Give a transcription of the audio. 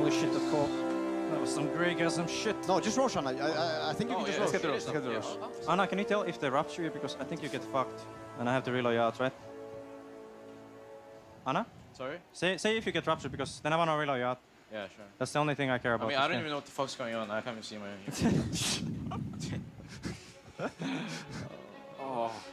Holy shit, that call. That was some Greygasm shit. No, just rush, Anna. I think you can just rush. Let's get the rush. Anna, can you tell if they rupture you? Because I think you get fucked. And I have to reload you out, right? Anna? Sorry? Say if you get ruptured, because then I want to reload you out. Yeah, sure. That's the only thing I care about. I mean, I don't even know what the fuck's going on. I can't even see my... Oh.